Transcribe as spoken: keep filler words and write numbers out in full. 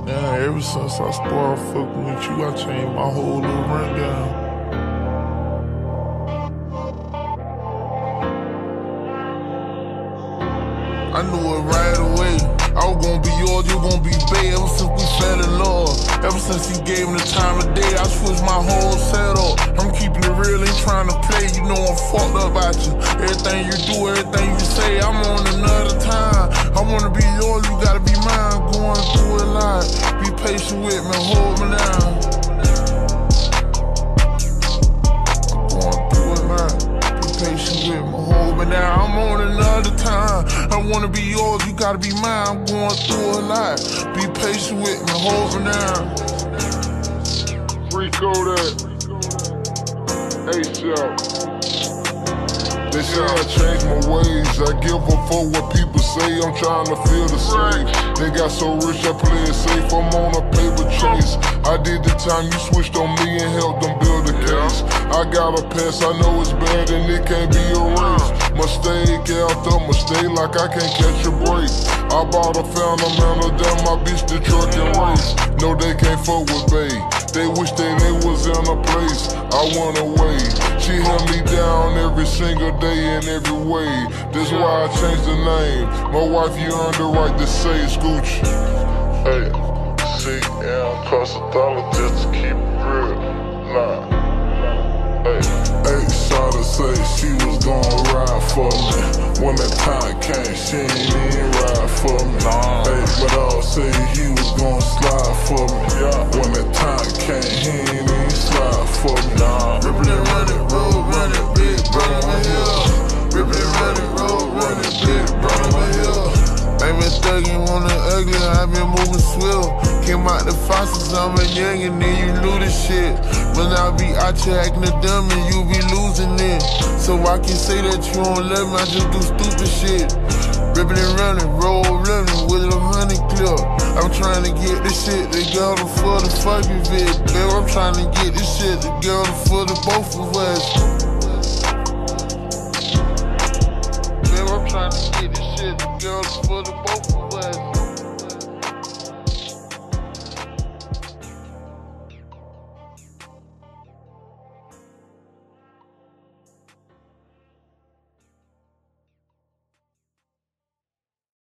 Yeah, ever since I started fucking with you, I changed my whole little rundown. I knew it right away. I was gonna be yours, you gon' be bae. Ever since we fell in love, ever since he gave me the time of day, I switched my whole setup. I'm keeping it real, ain't trying to play. You know I'm fucked up about you. Everything you do, everything you say, I'm on another time. I wanna be yours, you gotta be mine. Going through it like, be patient with me, hold me down. Going through it like, be patient with me, hold me down. I'm on another time. I wanna be yours, you gotta be mine. I'm going through a lot. Be patient with me, hold me down. Free Kodak, A$AP. They say I changed my ways. I give a fuck what people say. I'm trying to feel the same. They got so rich, I play it safe. I'm on a paper chase. I did the time you switched on me and helped them build a case. I got a pass, I know it's bad and it can't be erased. Mistake after mistake, like I can't catch a break. I bought a Phantom and a damn my bitch the truck and race. No, they can't fuck with bae. They wish that they was in a place. I went away. She held me down every single day in every way. That's why I changed the name. My wife, you earned the right to say Scooch. Hey, C M cosmetologist to keep it real. Nah. Hey, hey, Shawty say she was gonna ride for me. When that time came, she ain't even ride for me. Nah. Hey, but I'll say he was gonna slide for me. Yeah. When that time came, he ain't even slide for me. Nah. Rippin' and runnin', road runnin', big brother my hill. Rippin' and runnin', road runnin', big brother my hill. Ain't been thuggin' on the ugly, I been moving swift. Came out the faucets, I'm a youngin', then you knew this shit. When I be out here acting a dummy, you be losing it. So I can say that you don't love me, I just do stupid shit. Rippin' and runnin', roll runnin' with a honey clip. I'm trying to get this shit together for the fucking vid. Baby, I'm trying to get this shit together for the both of us. Baby, I'm trying to get this shit together for the both of us.